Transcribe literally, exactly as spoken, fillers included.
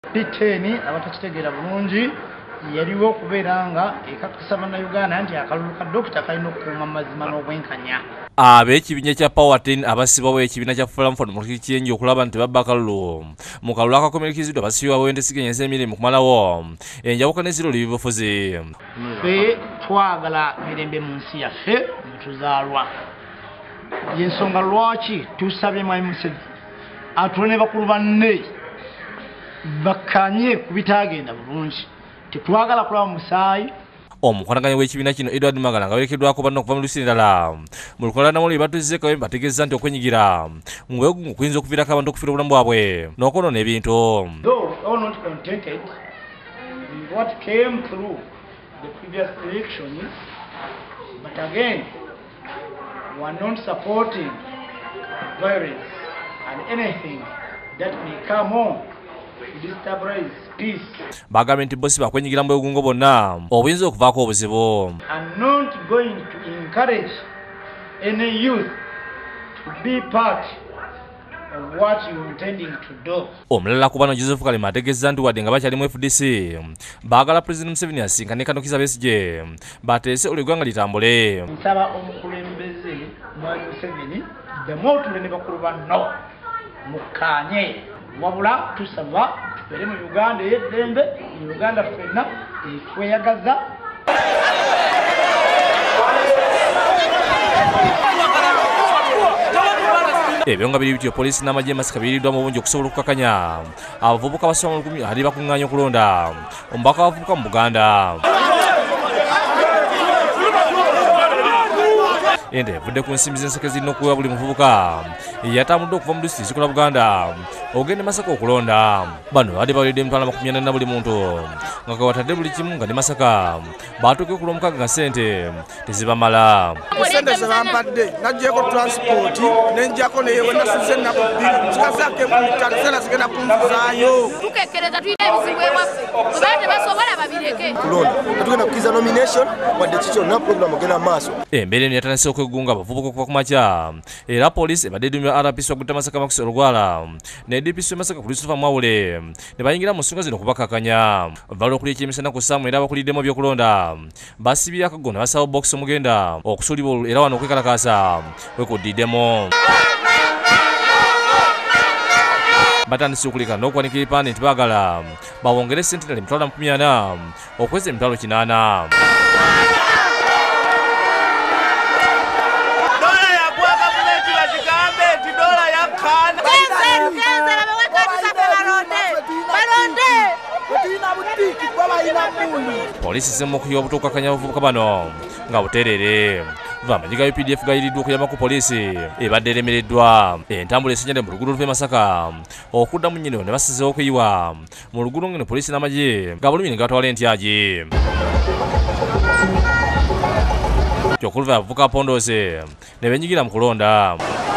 biteni abatakitegeera bulungi yaliwo okubeera nga ekakasa bannayuganda nti akalulu ka dokita kalina okukuuma mazima n'obwenkanya. Ab'ekibiina kya Power ten abasibwawo ekibiina kya Forum for Democratic Change okulaba nti babba akalulu mu kalulu akakomerikiziddwa basibwawo entesiganyeza emirimu kumalawo enjawuka n'eziro libibufuzi. Ffe twagala mirembe mu nsi yaffe mwe tuzaalwa. Y'ensonga lwaki tusabye Mwami Museveni atuule ne bakulu banne bakkanye ku bitagenda bulungi. Tetwagala kulaba musaayi. Omukwataganya w'ekibiina kino Edward Magala nga werekeddwako banno okuva mu lusi endala mu lukolera namuli batuzze kawempe bategeeza nti okwenyigira mu bwegumu kuyinza okuviirako abantu okufiira obulamu bwabwe n'okwonoona ebintu. Though all not contented with what came through the previous elections, but again we are not supporting violence and anything that may come on to destabilize peace. Bagambye nti bosi bakwenyigira mu bwegungo bonna obuyinza okuvaako obuzibu. I'm not going to encourage any youth to be part of what you're intending to do. Omulala ku bano Joseph Kalema ategeeza nti wadde nga bakyali mu F D C baagala President Museveni asinkane Kano Kizza Besigye bateese olw'eggwanga litambule. Nsaba omukulembeze Mwami Museveni bemo tule ne bakulu banno mukkaanye wabula tusaba tubeere mu Uganda ey'eddembe, mu Uganda ffenna etweyagaza. Ebyo nga biri bityo poliisi n'amagye masika biriddwa mu bungi okusobola okukakanya abavubuka abasoba mu lukumi ali bakuŋŋaanya okulonda omubaka w'abavubuka mu Buganda. Ente evudde ku nsimbi z'enseke zirina okuweebwa buli muvubuka yatambudde okuva mu disitulikiti zikola Buganda ogende Masaka okulonda. Bano badde bawulidde emitwalo amakumi ana na buli muntu nga kewatadde buli kimu nga ne Masaka baatuuke ku lw'omukaaga nga ssente tezibamala. Sente ze bampadde nagyeko transport nenjako neyewe nasize ennaku bbiri kikasaako enkumi ttaano sente zigenda kunzizaayo. Tukekkereza tulina ebizibu ewaffe bwe tebasobola babireke. Kulonda tetugenda kukkiriza nomination wadde kikyo na program ogenda mu maaso. Embeera eno yatandise okwegunga abavubuka okuva ku makya era poliisi ebadde eddumira R P C waggudde Masaka Max Olugwala ne D P C Masaka Christopher Mwawule ne bayingira mu nsonga zino okubakakanya. Vala okulya ekyemisana ku ssaamu era abakuliddemu ebyokulonda basibye akago ne basawo box omugenda okusuulibwa era wano okwekalakaasa wekuddiddemu. Batandise okulika n'okuwanika ebipande nti baagala bawongere sentinel emitwalo amakumi ana okweza emitwalo kinaana. Poliisi semu okuyiwa obutukakanya abavubuka bano nga buteerere. Bamajiga U P D F gayiriddwa okuyamba ku poliisi ebadde eremereddwa entambula esenyedde mu luguudo luva e Masaka okudda mu nnyino ne basizeewo okuyiwa mu luguudo ngeno poliisi n'amagye ga bulumi ne gatwala entyagi. Kyokuluva abavubuka apondooze ne benyigira mu kulonda.